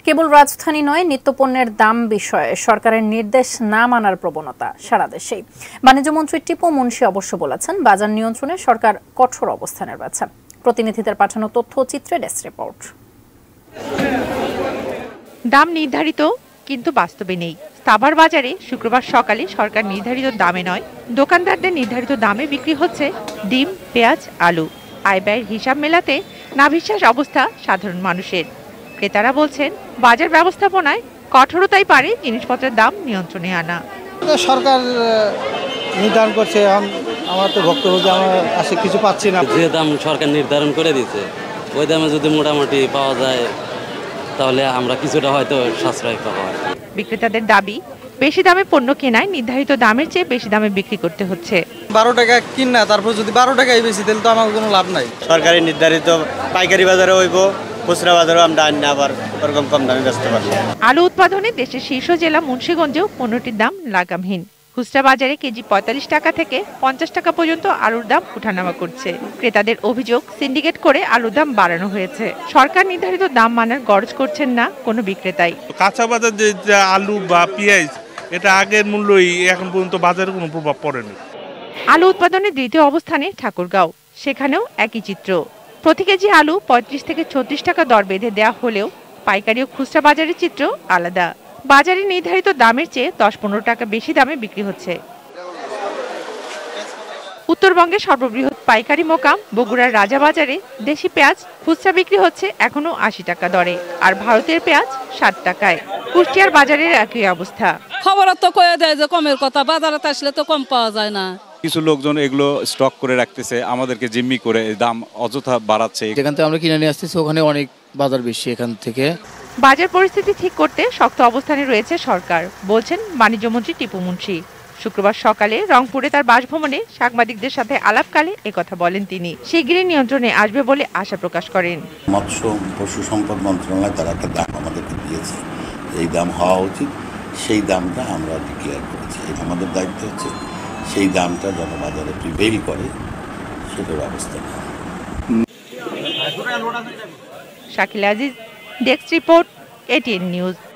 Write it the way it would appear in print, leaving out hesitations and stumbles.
কেবল রাজধানী নয়, নিত্যপণ্যের দাম বিষয়ে সরকারের নির্দেশ না মানার প্রবণতা সারা দেশেই। বাণিজ্যমন্ত্রী টিপু মুন্সি অবশ্য বলেছেন, বাজার নিয়ন্ত্রণে সরকার কঠোর অবস্থানের বাছা। প্রতিনিধিদের পাঠানো তথ্য চিত্রে ডেস্ক রিপোর্ট। দাম নির্ধারিত, কিন্তু বাস্তবে নেই। সাভার বাজারে শুক্রবার সকালে সরকার নির্ধারিত দামে নয়, দোকানদারদের নির্ধারিত দামে বিক্রি হচ্ছে ডিম, পেঁয়াজ, আলু। আয় ব্যয়ের হিসাব মেলাতে নাভিশ্বাস অবস্থা সাধারণ মানুষের। ক্রেতারা বলছেন, বাজার ব্যবস্থাপনায় কঠোরতাই পারে জিনিসপত্রের দাম নিয়ন্ত্রণে আনা। সরকার নির্ধারণ করছে, আমার তো বক্তব্য যে আমরা আসে কিছু পাচ্ছি না। যে দাম সরকার নির্ধারণ করে দিচ্ছে, ওই দামে যদি মোটামুটি পাওয়া যায় তাহলে আমরা কিছুটা হয়তো সাশ্রয় পাবো। বিক্রেতাদের দাবি, বেশি দামে পণ্য কেনায় নির্ধারিত দামের চেয়ে বেশি দামে বিক্রি করতে হচ্ছে। 12 টাকা কিনা, তারপর যদি 12 টাকাই বেশি, তাহলে তো আমার কোনো লাভ নাই। সরকারি নির্ধারিত পাইকারি বাজারে হইব, খুচরা বাজারেও আমরা আনি আবার ওরকম কম দামে বেচতে পারবো। আলু উৎপাদনে দেশের শীর্ষ জেলা মুন্সিগঞ্জেও পণ্যটির দাম লাগামহীন। খুচরা বাজারে কেজি 45 টাকা থেকে 50 টাকা পর্যন্ত আলুর দাম উঠানামা করছে। ক্রেতাদের অভিযোগ, সিন্ডিকেট করে আলুর দাম বাড়ানো হয়েছে। সরকার নির্ধারিত দাম মানার গরজ করছেন না কোনো বিক্রেতাই। কাঁচা বাজার যে আলু বা পেঁয়াজ, এটা আগের মূল্যই এখন পর্যন্ত বাজারে কোনো প্রভাব পড়েনি। আলু উৎপাদনে দ্বিতীয় অবস্থানে ঠাকুরগাঁও, সেখানেও একই চিত্র। প্রতি কেজি আলু 35 থেকে 36 টাকা দর বেঁধে দেওয়া হলেও পাইকারি ও খুচরা বাজারের চিত্র আলাদা। বাজারে নির্ধারিত দামের চেয়ে 10-15 টাকা বেশি দামে বিক্রি হচ্ছে। উত্তরবঙ্গের সর্ববৃহৎ পাইকারি মোকাম বগুড়ার রাজাবাজারে দেশি পেঁয়াজ খুচরা বিক্রি হচ্ছে এখনো 80 টাকা দরে, আর ভারতের পেঁয়াজ 60 টাকায়। কুষ্টিয়ার বাজারের একই অবস্থা। খবর তো কয়ে দেয় যে কমের কথা, বাজারে আসলে তো কম পাওয়া যায় না। কিছু লোকজন এগুলো স্টক করে রাখতেছে, আমাদেরকে জিম্মি করে দাম অযথা বাড়াচ্ছে। যেখান থেকে আমরা কিনে নিয়ে আসতেছি ওখানে অনেক বাজার বেশি এখান থেকে। বাজার পরিস্থিতি ঠিক করতে শক্ত অবস্থানে রয়েছে সরকার, বলছেন বাণিজ্যমন্ত্রী টিপু মুন্সি। শুক্রবার সকালে রংপুরে তার বাসভবনে সাংবাদিকদের সাথে আলাপকালে একথা বলেন তিনি। শিগগিরই নিয়ন্ত্রণে আসবে বলে আশা প্রকাশ করেন। মৎস্য পশু সম্পদ মন্ত্রণালয় তারা একটা দাম আমাদেরকে দিয়েছে, এই দাম হওয়া উচিত, সেই দামটা আমরা ডিক্লেয়ার করেছি। আমাদের দায়িত্ব হচ্ছে সেই দামটা যেন বাজারে প্রিভেইল করে সেটার ব্যবস্থা নেওয়া। Shakil Aziz, desk report, ATN news.